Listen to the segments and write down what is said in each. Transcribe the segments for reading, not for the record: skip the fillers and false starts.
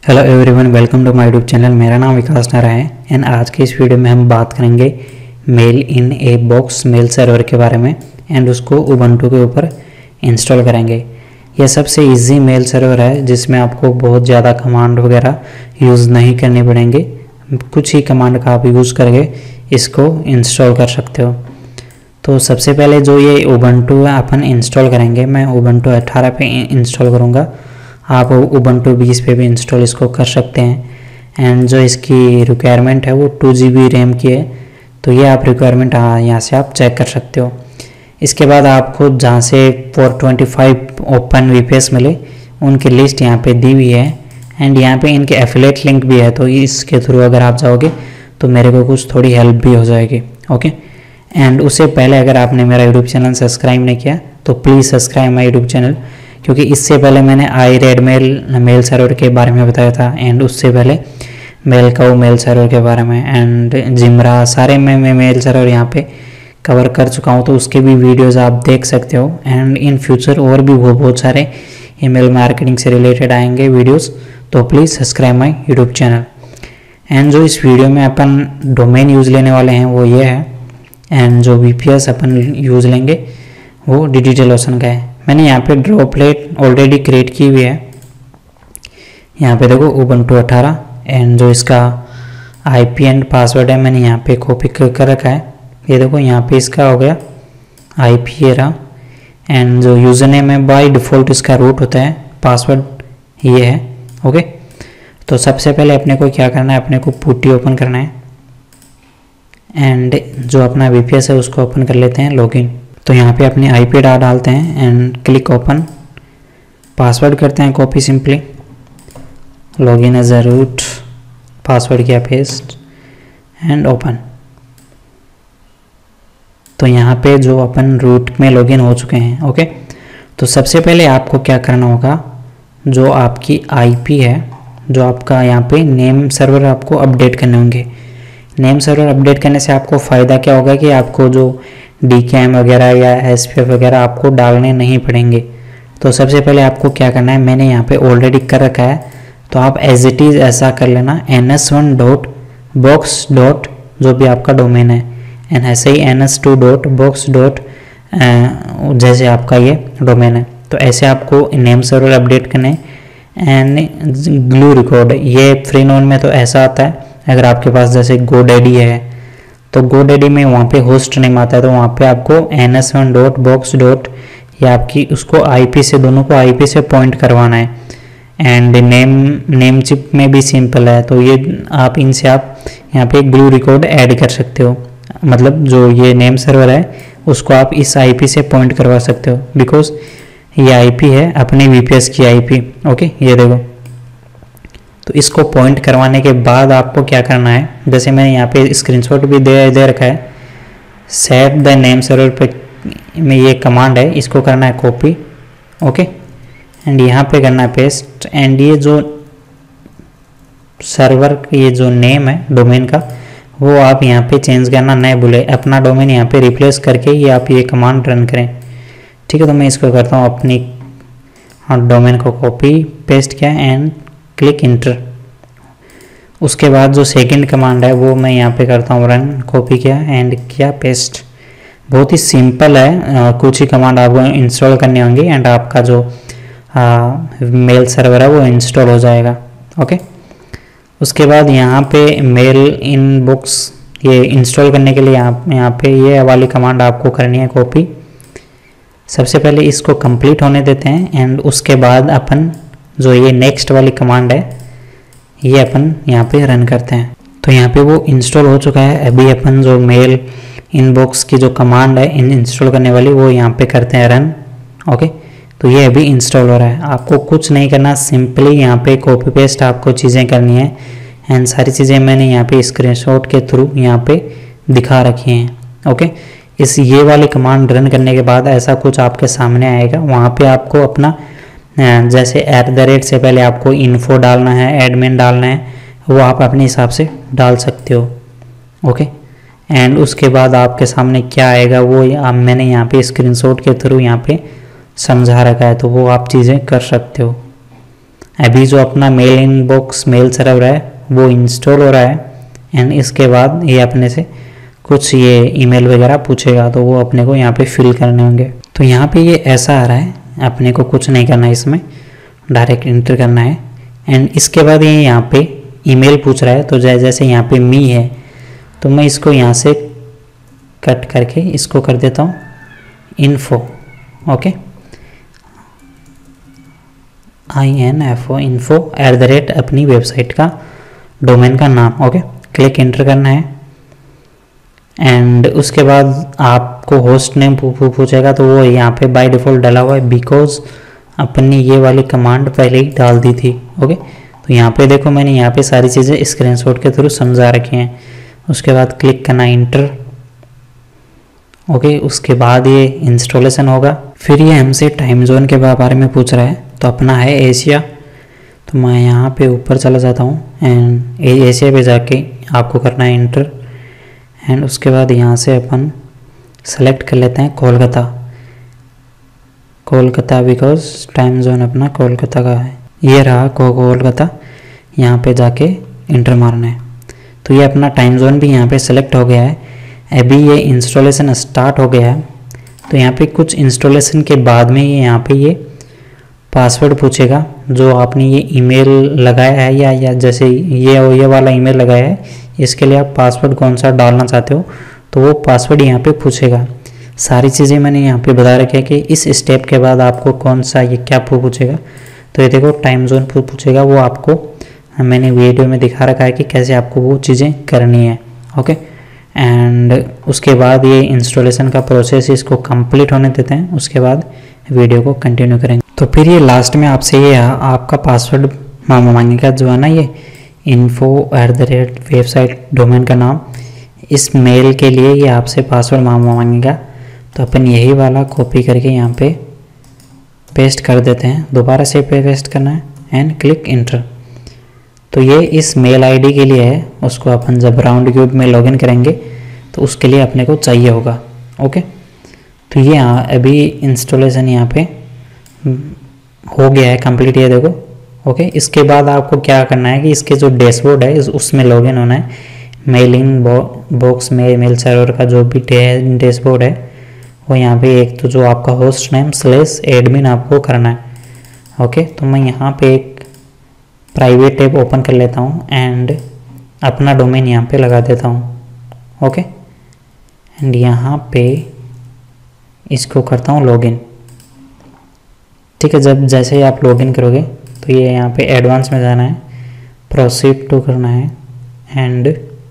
Hello everyone, welcome to my YouTube channel. मेरा नाम विकास नारा है एंड आज की इस वीडियो में हम बात करेंगे mail in a box mail server के बारे में एंड उसको उबंटू के ऊपर इंस्टॉल करेंगे। यह सबसे इजी मेल सर्वर है जिसमें आपको बहुत ज़्यादा कमांड वगैरह यूज़ नहीं करने पड़ेंगे। कुछ ही कमांड का आप यूज़ करके इसको इंस्टॉल कर सकते हो। तो सबसे पहले जो ये उबंटू अपन इंस्टॉल करेंगे, मैं उबंटू 18 पे इंस्टॉल करूँगा। आप उबंटू 20 पे भी इंस्टॉल इसको कर सकते हैं। एंड जो इसकी रिक्वायरमेंट है वो 2 GB रैम की है, तो ये आप रिक्वायरमेंट यहाँ से आप चेक कर सकते हो। इसके बाद आपको जहाँ से 425 ओपन VPS मिले उनकी लिस्ट यहाँ पे दी हुई है एंड यहाँ पे इनके एफिलेट लिंक भी है, तो इसके थ्रू अगर आप जाओगे तो मेरे को कुछ थोड़ी हेल्प भी हो जाएगी। ओके, एंड उससे पहले अगर आपने मेरा यूट्यूब चैनल सब्सक्राइब नहीं किया तो please subscribe my YouTube channel, क्योंकि इससे पहले मैंने iRedMail मेल सर्वर के बारे में बताया था एंड उससे पहले मेलकाउ मेल सर्वर के बारे में एंड जिमरा, सारे मैं मेल सर्वर यहाँ पे कवर कर चुका हूँ, तो उसके भी वीडियोस आप देख सकते हो। एंड इन फ्यूचर और भी बहुत सारे ईमेल मार्केटिंग से रिलेटेड आएंगे वीडियोस, तो please subscribe my YouTube channel. And जो इस वीडियो में अपन डोमेन यूज़ लेने वाले हैं वो ये है, एंड जो VPS अपन यूज़ लेंगे वो DigitalOcean का है। मैंने यहाँ पे ड्रॉपलेट ऑलरेडी क्रिएट की हुई है। यहाँ पे देखो उबंटू 18 एंड जो इसका IP एंड पासवर्ड है मैंने यहाँ पे कॉपी कर रखा है। ये देखो यहाँ पे इसका हो गया IP ये रहा, एंड जो यूज़र नेम है बाय डिफ़ॉल्ट इसका रूट होता है, पासवर्ड ये है। ओके, तो सबसे पहले अपने को क्या करना है, अपने को पुट्टी ओपन करना है एंड जो अपना VPS है उसको ओपन कर लेते हैं, लॉगिन। तो यहाँ पे अपने IP डालते हैं एंड क्लिक ओपन, पासवर्ड करते हैं copy simply, login as a root, password किया पेस्ट एंड ओपन। तो यहाँ पे जो अपन रूट में लॉगिन हो चुके हैं। ओके, तो सबसे पहले आपको क्या करना होगा, जो आपकी IP है, जो आपका यहाँ पे नेम सर्वर आपको अपडेट करने होंगे। नेम सर्वर अपडेट करने से आपको फ़ायदा क्या होगा कि आपको जो DKIM वगैरह या SPF वगैरह आपको डालने नहीं पड़ेंगे। तो सबसे पहले आपको क्या करना है, मैंने यहाँ पे ऑलरेडी कर रखा है, तो आप एज इट इज़ ऐसा कर लेना ns1.box. जो भी आपका डोमेन है, एंड ऐसे ही ns2.box. जैसे आपका ये डोमेन है, तो ऐसे आपको नेम सर्वर अपडेट करने। एंड ग्लू रिकॉर्ड, ये फ्री नोड में तो ऐसा आता है, अगर आपके पास जैसे GoDaddy है तो GoDaddy में वहाँ पे होस्ट नेम आता है, तो वहाँ पे आपको ns1.box. या आपकी उसको IP से, दोनों को IP से पॉइंट करवाना है। एंड नेम चिप में भी सिंपल है, तो ये आप इनसे आप यहाँ पे ग्लू रिकॉर्ड ऐड कर सकते हो, मतलब जो ये नेम सर्वर है उसको आप इस IP से पॉइंट करवा सकते हो, बिकॉज ये IP है अपने VPS की IP। ओके, ये देखो, तो इसको पॉइंट करवाने के बाद आपको क्या करना है, जैसे मैंने यहाँ पे स्क्रीनशॉट भी दे रखा है, सेट द नेम सर्वर पे में ये कमांड है, इसको करना है कॉपी। ओके, एंड यहाँ पे करना है पेस्ट, एंड ये जो सर्वर ये जो नेम है डोमेन का वो आप यहाँ पे चेंज करना नहीं भूले, अपना डोमेन यहाँ पे रिप्लेस करके ये आप ये कमांड रन करें। ठीक है, तो मैं इसको करता हूँ अपनी डोमेन को कॉपी पेस्ट किया एंड क्लिक इंटर। उसके बाद जो सेकंड कमांड है वो मैं यहाँ पे करता हूँ रन, कॉपी किया एंड किया पेस्ट। बहुत ही सिंपल है, कुछ ही कमांड आपको इंस्टॉल करने होंगे एंड आपका जो मेल सर्वर है वो इंस्टॉल हो जाएगा। ओके, उसके बाद यहाँ पे मेल इन बॉक्स ये इंस्टॉल करने के लिए यहाँ पे ये वाली कमांड आपको करनी है कॉपी। सबसे पहले इसको कंप्लीट होने देते हैं एंड उसके बाद अपन जो ये नेक्स्ट वाली कमांड है ये अपन यहाँ पे रन करते हैं। तो यहाँ पे वो इंस्टॉल हो चुका है। अभी अपन जो मेल इनबॉक्स की जो कमांड है इंस्टॉल करने वाली वो यहाँ पे करते हैं रन। ओके, तो ये अभी इंस्टॉल हो रहा है। आपको कुछ नहीं करना, सिंपली यहाँ पे कॉपी पेस्ट आपको चीज़ें करनी है एंड सारी चीज़ें मैंने यहाँ पे स्क्रीनशॉट के थ्रू यहाँ पे दिखा रखी हैं। ओके, इस ये वाली कमांड रन करने के बाद ऐसा कुछ आपके सामने आएगा। वहाँ पे आपको अपना जैसे @ से पहले आपको इन्फो डालना है, एडमिन डालना है, वो आप अपने हिसाब से डाल सकते हो। ओके, एंड उसके बाद आपके सामने क्या आएगा वो मैंने यहाँ पे स्क्रीनशॉट के थ्रू यहाँ पे समझा रखा है, तो वो आप चीज़ें कर सकते हो। अभी जो अपना मेल इनबॉक्स मेल सर्वर है वो इंस्टॉल हो रहा है, एंड इसके बाद ये अपने से कुछ ये ईमेल वगैरह पूछेगा, तो वो अपने को यहाँ पे फिल करने होंगे। तो यहाँ पे ये ऐसा आ रहा है, अपने को कुछ नहीं करना है, इसमें डायरेक्ट इंटर करना है। एंड इसके बाद ये यहाँ पे ईमेल पूछ रहा है, तो जैसे यहाँ पे मी है तो मैं इसको यहाँ से कट करके इसको कर देता हूँ इन्फो। ओके, INFO इन्फो @ अपनी वेबसाइट का डोमेन का नाम। ओके, क्लिक इंटर करना है। एंड उसके बाद आपको होस्ट नेम पूछेगा, तो वो यहाँ पे बाय डिफ़ॉल्ट डाला हुआ है, बिकॉज अपनी ये वाली कमांड पहले ही डाल दी थी। ओके, तो यहाँ पे देखो मैंने यहाँ पे सारी चीज़ें स्क्रीनशॉट के थ्रू समझा रखी हैं। उसके बाद क्लिक करना इंटर। ओके, उसके बाद ये इंस्टॉलेशन होगा। फिर ये हमसे टाइम जोन के बारे में पूछ रहा है, तो अपना है एशिया, तो मैं यहाँ पे ऊपर चला जाता हूँ एंड एशिया पे जाके आपको करना है इंटर। एंड उसके बाद यहाँ से अपन सेलेक्ट कर लेते हैं कोलकाता, बिकॉज टाइम जोन अपना कोलकाता का है। ये रहा कोलकाता, यहाँ पे जाके इंटर मारना है। तो ये अपना टाइम जोन भी यहाँ पे सेलेक्ट हो गया है। अभी ये इंस्टॉलेशन स्टार्ट हो गया है, तो यहाँ पे कुछ इंस्टॉलेशन के बाद में ये यहाँ पे ये पासवर्ड पूछेगा जो आपने ये ईमेल लगाया है, या जैसे ये वाला ईमेल लगाया है, इसके लिए आप पासवर्ड कौन सा डालना चाहते हो, तो वो पासवर्ड यहाँ पे पूछेगा। सारी चीज़ें मैंने यहाँ पे बता रखी है कि इस स्टेप के बाद आपको कौन सा ये क्या पूछेगा। तो ये देखो टाइम जोन पूछेगा, वो आपको मैंने वीडियो में दिखा रखा है कि कैसे आपको वो चीज़ें करनी है। ओके, एंड उसके बाद ये इंस्टॉलेशन का प्रोसेस इसको कंप्लीट होने देते हैं, उसके बाद वीडियो को कंटिन्यू करेंगे। तो फिर ये लास्ट में आपसे ये आपका पासवर्ड मांगेगा, जो है ना ये info @ वेबसाइट डोमेन का नाम, इस मेल के लिए ये आपसे पासवर्ड मांगेगा। तो अपन यही वाला कॉपी करके यहाँ पे पेस्ट कर देते हैं, दोबारा से पेस्ट करना है एंड क्लिक इंटर। तो ये इस मेल आईडी के लिए है, उसको अपन जब राउंड क्यूब में लॉगिन करेंगे तो उसके लिए अपने को चाहिए होगा। ओके, तो ये अभी इंस्टॉलेशन यहाँ पे हो गया है कंप्लीट, ये देखो। ओके, इसके बाद आपको क्या करना है कि इसके जो डैशबोर्ड है उसमें लॉगिन होना है। मेलिंग बॉक्स में मेल सर्वर का जो भी डैशबोर्ड है वो यहाँ पे एक तो जो आपका होस्ट नेम /admin आपको करना है। ओके, तो मैं यहाँ पे एक प्राइवेट टैब ओपन कर लेता हूँ एंड अपना डोमेन यहाँ पे लगा देता हूँ। ओके, एंड यहाँ पे इसको करता हूँ लॉगिन। ठीक है, जब जैसे ही आप लॉगिन करोगे तो ये यहाँ पे एडवांस में जाना है, प्रोसीड टू करना है एंड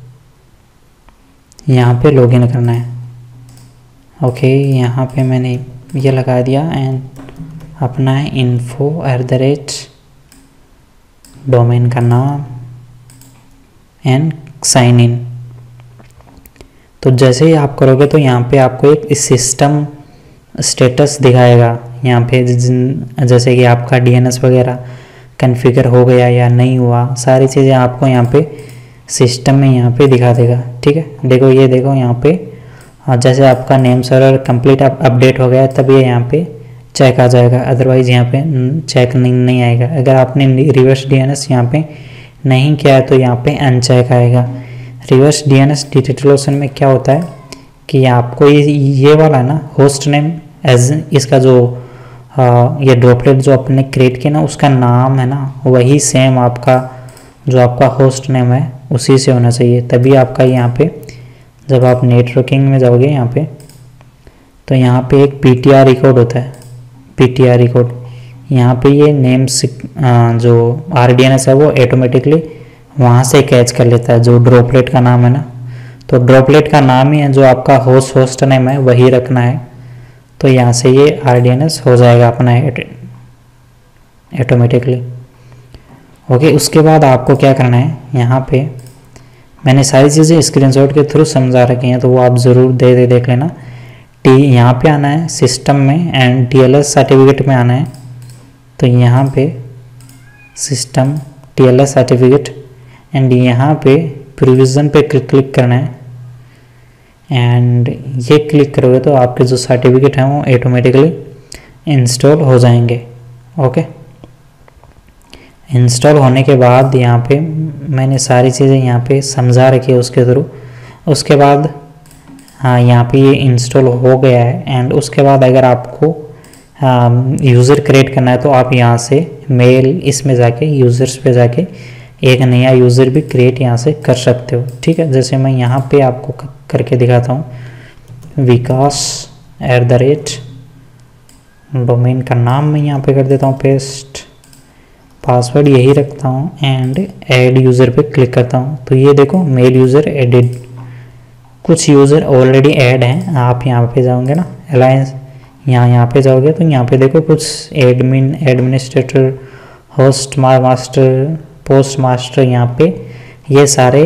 यहाँ पे लॉगिन करना है। ओके, यहाँ पे मैंने ये लगा दिया एंड अपना है info @ डोमेन का नाम एंड साइन इन। तो जैसे ही आप करोगे तो यहाँ पे आपको एक सिस्टम स्टेटस दिखाएगा, यहाँ पे जैसे कि आपका DNS वगैरह कॉन्फ़िगर हो गया या नहीं हुआ, सारी चीज़ें आपको यहाँ पे सिस्टम में यहाँ पे दिखा देगा। ठीक है, देखो ये देखो यहाँ पे जैसे आपका नेम सर्वर कंप्लीट अपडेट हो गया तब ये यहाँ पे चेक आ जाएगा, अदरवाइज़ यहाँ पे चेक नहीं आएगा। अगर आपने रिवर्स DNS यहाँ पे नहीं किया है तो यहाँ पे अनचेक आएगा। रिवर्स DNS डिटेक्शन में क्या होता है कि आपको ये वाला ना होस्ट नेम एज इसका जो ये ड्रॉपलेट जो आपने क्रिएट किया ना उसका नाम है ना वही सेम आपका जो आपका होस्ट नेम है उसी से होना चाहिए, तभी आपका यहाँ पे जब आप नेटवर्किंग में जाओगे यहाँ पे तो यहाँ पे एक PTR रिकॉर्ड होता है, PTR रिकॉर्ड। यहाँ पे ये नेम जो RDNS है वो ऑटोमेटिकली वहाँ से कैच कर लेता है, जो ड्रॉपलेट का नाम है ना, तो ड्रॉपलेट का नाम ही है जो आपका होस्ट नेम है वही रखना है। तो यहाँ से ये RDNS हो जाएगा अपना ऑटोमेटिकली। ओके, उसके बाद आपको क्या करना है, यहाँ पे मैंने सारी चीज़ें स्क्रीनशॉट के थ्रू समझा रखी हैं, तो वो आप ज़रूर देख लेना। यहाँ पे आना है सिस्टम में एंड TLS सर्टिफिकेट में आना है। तो यहाँ पे सिस्टम TLS सर्टिफिकेट एंड यहाँ पे प्रोविज़न पे क्लिक करना है एंड ये क्लिक करोगे तो आपके जो सर्टिफिकेट हैं वो ऑटोमेटिकली इंस्टॉल हो जाएंगे। ओके, इंस्टॉल होने के बाद यहाँ पे मैंने सारी चीज़ें यहाँ पे समझा रखी है उसके थ्रू। उसके बाद हाँ, यहाँ पे ये इंस्टॉल हो गया है। एंड उसके बाद अगर आपको यूज़र क्रिएट करना है तो आप यहाँ से मेल इसमें जाके यूज़र्स पे जाके एक नया यूज़र भी क्रिएट यहाँ से कर सकते हो। ठीक है, जैसे मैं यहाँ पे आपको करके दिखाता हूँ, vikas@, डोमेन का नाम मैं यहाँ पे कर देता हूँ पेस्ट, पासवर्ड यही रखता हूँ एंड ऐड यूज़र पे क्लिक करता हूँ। तो ये देखो मेल यूज़र एडिड, कुछ यूज़र ऑलरेडी ऐड हैं। आप यहाँ पे जाओगे ना अलायंस, यहाँ पे जाओगे तो यहाँ पे देखो कुछ admin, administrator, host master, post master, यहाँ पे ये सारे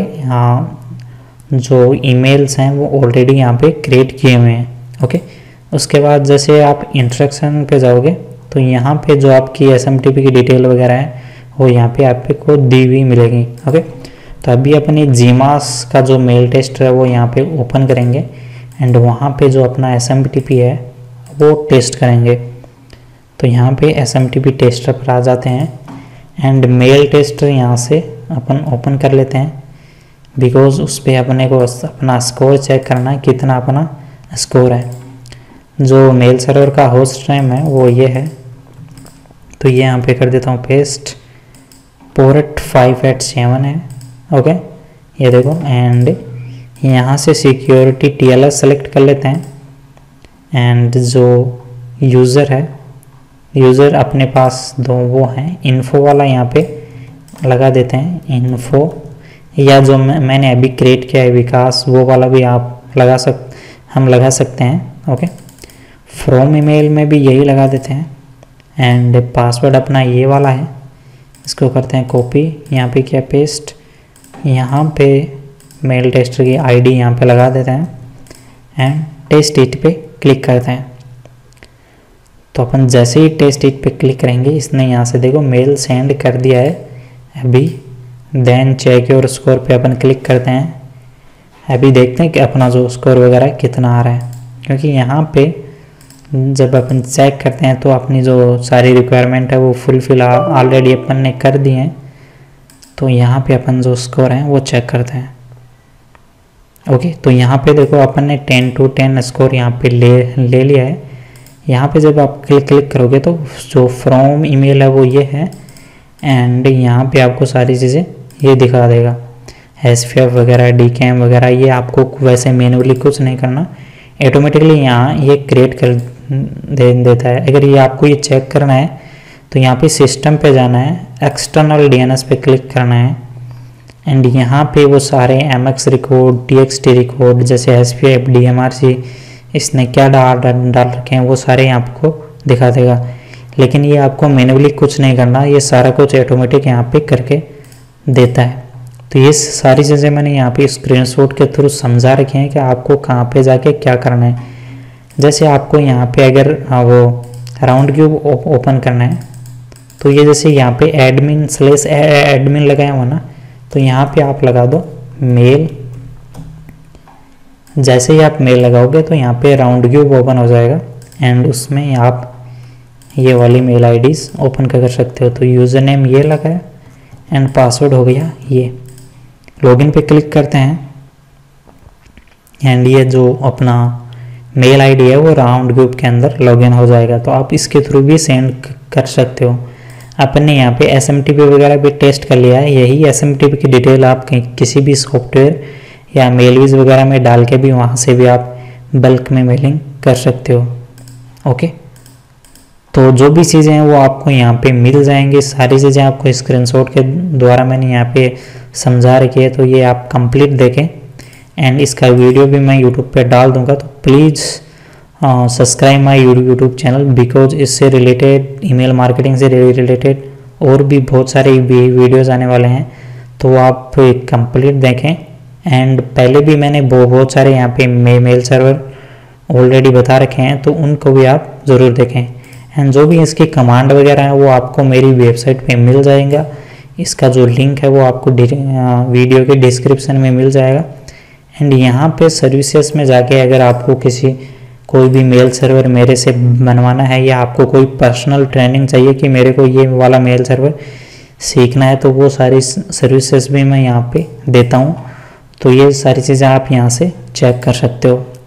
जो ईमेल्स हैं वो ऑलरेडी यहाँ पे क्रिएट किए हुए हैं। ओके, उसके बाद जैसे आप इंस्ट्रक्शन पे जाओगे तो यहाँ पे जो आपकी SMTP की डिटेल वगैरह है वो यहाँ पे आपको दी हुई मिलेगी। ओके, तो अभी अपनी जीमास का जो मेल टेस्ट है वो यहाँ पे ओपन करेंगे एंड वहाँ पे जो अपना SMTP है वो टेस्ट करेंगे। तो यहाँ पे SMTP टेस्टर पर आ जाते हैं एंड मेल टेस्टर यहाँ से अपन ओपन कर लेते हैं, बिकॉज उस पर अपने को अपना स्कोर चेक करना है, कितना अपना स्कोर है। जो मेल सर्वर का होस्ट टाइम है वो ये है, तो ये यहाँ पे कर देता हूँ पेस्ट, पोर्ट 587 है। ओके, ये देखो एंड यहाँ से सिक्योरिटी TLS सेलेक्ट कर लेते हैं एंड जो यूज़र है, यूज़र अपने पास दो वो हैं, इन्फो वाला यहाँ पे लगा देते हैं, इन्फो, या जो मैंने अभी क्रिएट किया है विकास, वो वाला भी आप हम लगा सकते हैं। ओके, फ्रॉम ईमेल में भी यही लगा देते हैं एंड पासवर्ड अपना ये वाला है, इसको करते हैं कॉपी, यहाँ पे क्या पेस्ट, यहाँ पे मेल टेस्टर की ID यहाँ पे लगा देते हैं एंड टेस्ट इट पे क्लिक करते हैं। तो अपन जैसे ही टेस्ट इट पे क्लिक करेंगे, इसने यहाँ से देखो मेल सेंड कर दिया है अभी। देन चेक योर स्कोर पे अपन क्लिक करते हैं। अभी देखते हैं कि अपना जो स्कोर वगैरह कितना आ रहा है, क्योंकि यहाँ पे जब अपन चेक करते हैं तो अपनी जो सारी रिक्वायरमेंट है वो फुलफिल ऑलरेडी अपन ने कर दी है। तो यहाँ पे अपन जो स्कोर है वो चेक करते हैं। ओके, तो यहाँ पे देखो अपन ने 10 to 10 स्कोर यहाँ पे ले लिया है। यहाँ पे जब आप क्लिक करोगे तो जो फ्रॉम ईमेल है वो ये है एंड यहाँ पे आपको सारी चीज़ें ये दिखा देगा, SPF वगैरह, DKIM वगैरह, ये आपको वैसे मैनुअली कुछ नहीं करना, ऑटोमेटिकली यहाँ ये क्रिएट कर देता है। अगर ये आपको ये चेक करना है तो यहाँ पे सिस्टम पे जाना है, एक्सटर्नल DNS पे क्लिक करना है एंड यहाँ पे वो सारे MX रिकॉर्ड, TXT रिकॉर्ड, जैसे SPF, DMRC, इसने क्या डाल रखे हैं वो सारे आपको दिखा देगा। लेकिन ये आपको मैनुअली कुछ नहीं करना, ये सारा कुछ ऑटोमेटिक यहाँ पे करके देता है। तो ये सारी चीज़ें मैंने यहाँ पे स्क्रीनशॉट के थ्रू समझा रखी हैं कि आपको कहाँ पे जाके क्या करना है। जैसे आपको यहाँ पे अगर वो राउंड क्यूब ओपन करना है तो ये जैसे यहाँ पे एडमिन लगाया हुआ ना, तो यहाँ पे आप लगा दो मेल। जैसे ही आप मेल लगाओगे तो यहाँ पे राउंड क्यूब ओपन हो जाएगा एंड उसमें आप ये वाली मेल IDs ओपन कर सकते हो। तो यूज़र नेम ये लगाया एंड पासवर्ड हो गया ये। लॉगिन पे क्लिक करते हैं एंड ये जो अपना मेल ID है वो राउंड ग्रुप के अंदर लॉगिन हो जाएगा। तो आप इसके थ्रू भी सेंड कर सकते हो। अपन ने यहाँ पे SMTP वगैरह भी टेस्ट कर लिया है। यही SMTP की डिटेल आप किसी भी सॉफ्टवेयर या मेलविज वगैरह में डाल के भी वहाँ से भी आप बल्क में मेलिंग कर सकते हो। ओके, तो जो भी चीज़ें हैं वो आपको यहाँ पे मिल जाएंगी। सारी चीज़ें आपको स्क्रीनशॉट के द्वारा मैंने यहाँ पे समझा रखी है, तो ये आप कंप्लीट देखें एंड इसका वीडियो भी मैं यूट्यूब पे डाल दूँगा। तो please subscribe my YouTube channel, because इससे रिलेटेड, ईमेल मार्केटिंग से रिलेटेड और भी बहुत सारे वीडियोज़ आने वाले हैं, तो आप कंप्लीट देखें। एंड पहले भी मैंने बहुत सारे यहाँ पे मेल सर्वर ऑलरेडी बता रखे हैं, तो उनको भी आप ज़रूर देखें। एंड जो भी इसकी कमांड वगैरह है वो आपको मेरी वेबसाइट पे मिल जाएगा। इसका जो लिंक है वो आपको वीडियो के डिस्क्रिप्शन में मिल जाएगा। एंड यहाँ पे सर्विसेज में जाके अगर आपको कोई भी मेल सर्वर मेरे से बनवाना है या आपको कोई पर्सनल ट्रेनिंग चाहिए कि मेरे को ये वाला मेल सर्वर सीखना है तो वो सारी सर्विसेज भी मैं यहाँ पे देता हूँ। तो ये सारी चीज़ें आप यहाँ से चेक कर सकते हो।